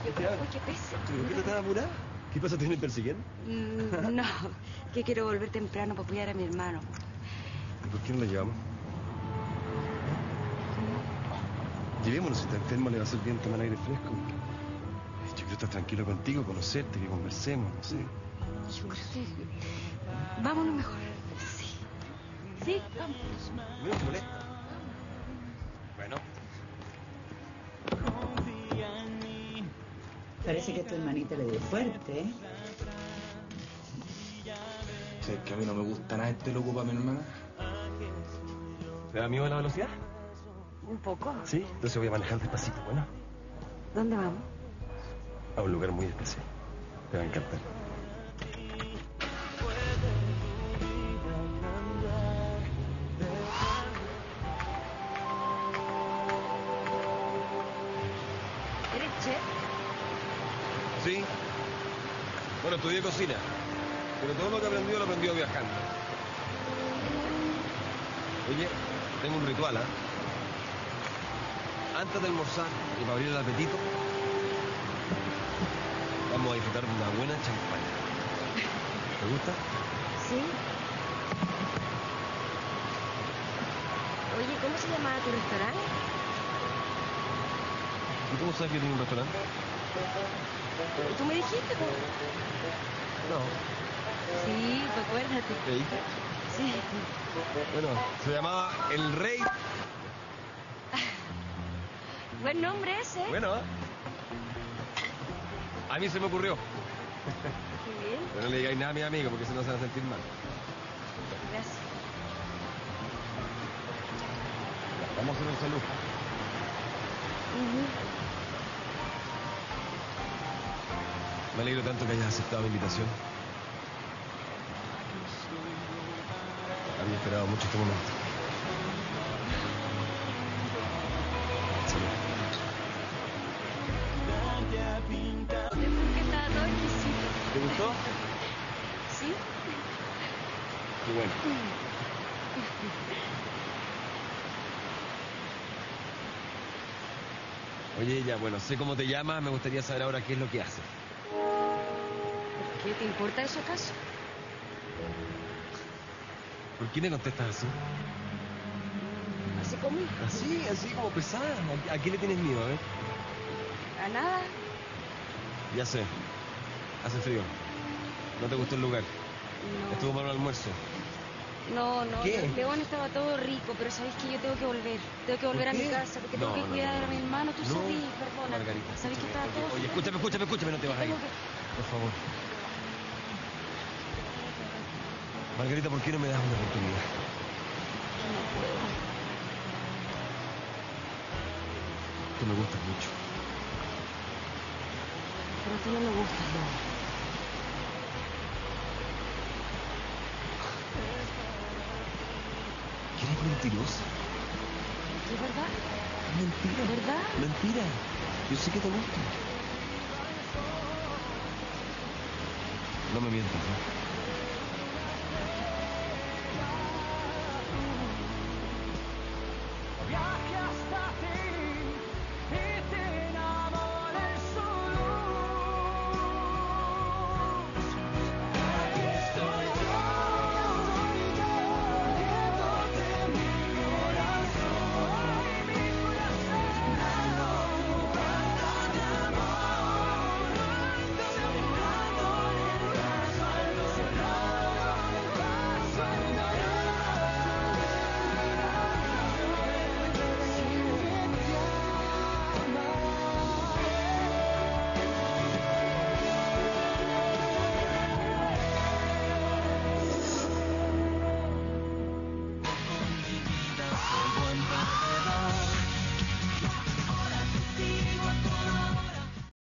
Yo creo que pese. ¿Por qué te estás apurada? ¿Qué pasa? ¿Te vienen persiguiendo? No, que quiero volver temprano para apoyar a mi hermano. ¿Y por qué no lo llevamos? Llevémonos, si está enfermo le va a hacer bien tomar aire fresco. Yo quiero estar tranquilo contigo, conocerte, que conversemos, no sé. Yo creo que... Vámonos mejor. Sí. Sí, vamos. ¿No te molesta? Bueno. Parece que a tu hermanita le dio fuerte, ¿eh? ¿Sabes que a mí no me gusta nada este loco para mi hermana? ¿Te da miedo la velocidad? Un poco. Sí, entonces voy a manejar despacito, bueno. ¿Dónde vamos? A un lugar muy especial. Te va a encantar. ¿Eres chef? Sí. Bueno, estudié cocina. Pero todo lo que he aprendido lo he aprendido viajando. Oye, tengo un ritual, ¿ah? Antes de almorzar y para abrir el apetito, vamos a disfrutar de una buena champaña. ¿Te gusta? Sí. Oye, ¿cómo se llamaba tu restaurante? ¿Y cómo sabes que tiene un restaurante? ¿Tú me dijiste, po? No. Sí, pues acuérdate. ¿Te dije? Sí. Bueno, se llamaba El Rey. Buen nombre ese. Bueno, ¿eh? A mí se me ocurrió. Qué bien. Pero no le digáis nada a mi amigo porque si no se van a sentir mal. Gracias. Vamos a hacer un saludo. Me alegro tanto que hayas aceptado mi invitación. Había esperado mucho este momento. Salud. Porque estaba todo exquisito. ¿Te gustó? ¿Sí? Qué bueno. Oye, ya, bueno, sé cómo te llamas, me gustaría saber ahora qué es lo que haces. ¿Por qué? ¿Te importa eso acaso? ¿Por qué me contestas así? Así como... Así como pesada. ¿A qué le tienes miedo, a ver? A nada. Ya sé. Hace frío. ¿No te gustó el lugar? No. ¿Estuvo malo el almuerzo? No. ¿Qué? León estaba todo rico, pero sabes que yo tengo que volver. Tengo que volver a ¿Por mi qué? casa porque No, tengo que no, cuidar no. a mi hermano. Tú No, sabes, perdona. Margarita, Sabes que escúchame. estaba todo... Oye, súper- escúchame, no te vas a ir. Tengo que... Por favor. Margarita, ¿por qué no me das una oportunidad? No puedo. Tú me gustas mucho. Pero tú no me gustas, León. ¿Que eres mentirosa? ¿Es verdad? Mentira. ¿Verdad? Mentira. Yo sé que te gusta. No me mientas, ¿no?